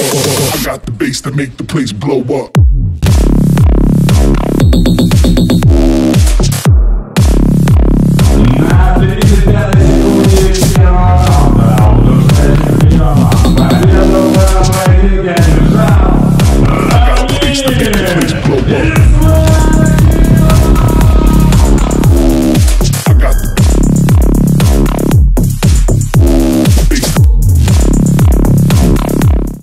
I got the bass to make the place blow up.